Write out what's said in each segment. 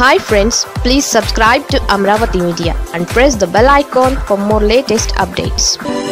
Hi friends, please subscribe to Amravati Media and press the bell icon for more latest updates.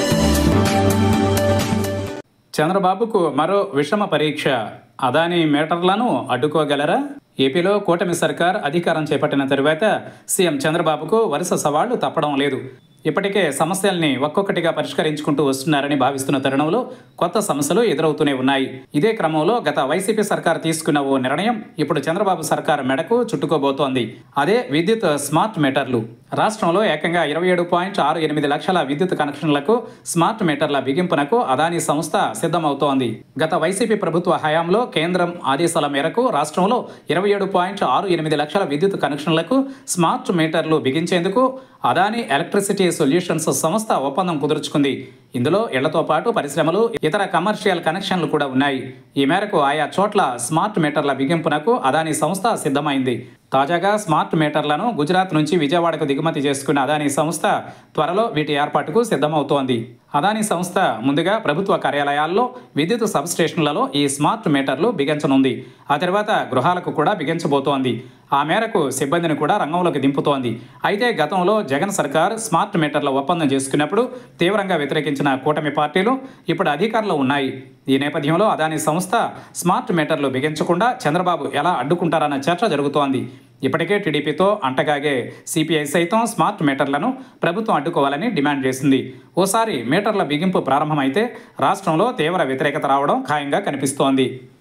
చంద్రబాబుకు మరో విషమ పరీక్ష. అదానీ మీటర్లను అడ్డుకోగలరా? ఏపీలో కూటమి సర్కార్ అధికారం చేపట్టిన తరువాత సీఎం చంద్రబాబుకు వరుస సవాళ్లు తప్పడం లేదు. ఇప్పటికే సమస్యల్ని ఒక్కొక్కటిగా పరిష్కరించుకుంటూ వస్తున్నారని భావిస్తున్న తరుణంలో కొత్త సమస్యలు ఎదురవుతూనే ఉన్నాయి. ఇదే క్రమంలో గత వైసీపీ సర్కార్ తీసుకున్న ఓ నిర్ణయం ఇప్పుడు చంద్రబాబు సర్కార్ మెడకు చుట్టుకోబోతోంది. అదే విద్యుత్ స్మార్ట్ మీటర్లు. రాష్ట్రంలో ఏకంగా 27.68 లక్షల విద్యుత్ కనెక్షన్లకు స్మార్ట్ మీటర్ల బిగింపునకు అదానీ సంస్థ సిద్ధమవుతోంది. గత వైసీపీ ప్రభుత్వ హయాంలో కేంద్రం ఆదేశాల మేరకు రాష్ట్రంలో 27.68 లక్షల విద్యుత్ కనెక్షన్లకు స్మార్ట్ మీటర్లు బిగించేందుకు అదానీ ఎలక్ట్రిసిటీ సొల్యూషన్స్ సంస్థ ఒప్పందం కుదుర్చుకుంది. ఇందులో ఇళ్లతో పాటు పరిశ్రమలు, ఇతర కమర్షియల్ కనెక్షన్లు కూడా ఉన్నాయి. ఈ మేరకు ఆయా చోట్ల స్మార్ట్ మీటర్ల బిగింపునకు అదానీ సంస్థ సిద్ధమైంది. తాజాగా స్మార్ట్ మీటర్లను గుజరాత్ నుంచి విజయవాడకు దిగుమతి చేసుకున్న అదానీ సంస్థ త్వరలో వీటి ఏర్పాటుకు సిద్ధమవుతోంది. అదానీ సంస్థ ముందుగా ప్రభుత్వ కార్యాలయాల్లో, విద్యుత్ సబ్స్టేషన్లలో ఈ స్మార్ట్ మీటర్లు బిగించనుంది. ఆ తర్వాత గృహాలకు కూడా బిగించబోతోంది. ఆ మేరకు సిబ్బందిని కూడా రంగంలోకి దింపుతోంది. అయితే గతంలో జగన్ సర్కార్ స్మార్ట్ మీటర్ల ఒప్పందం చేసుకున్నప్పుడు తీవ్రంగా వ్యతిరేకించిన కూటమి పార్టీలు ఇప్పుడు అధికారంలో ఉన్నాయి. ఈ నేపథ్యంలో అదానీ సంస్థ స్మార్ట్ మీటర్లు బిగించకుండా చంద్రబాబు ఎలా అడ్డుకుంటారన్న చర్చ జరుగుతోంది. ఇప్పటికే టీడీపీతో అంటగాగే సిపిఐ సైతం స్మార్ట్ మీటర్లను ప్రభుత్వం అడ్డుకోవాలని డిమాండ్ చేసింది. ఓసారి మీటర్ల బిగింపు ప్రారంభమైతే రాష్ట్రంలో తీవ్ర వ్యతిరేకత రావడం ఖాయంగా కనిపిస్తోంది.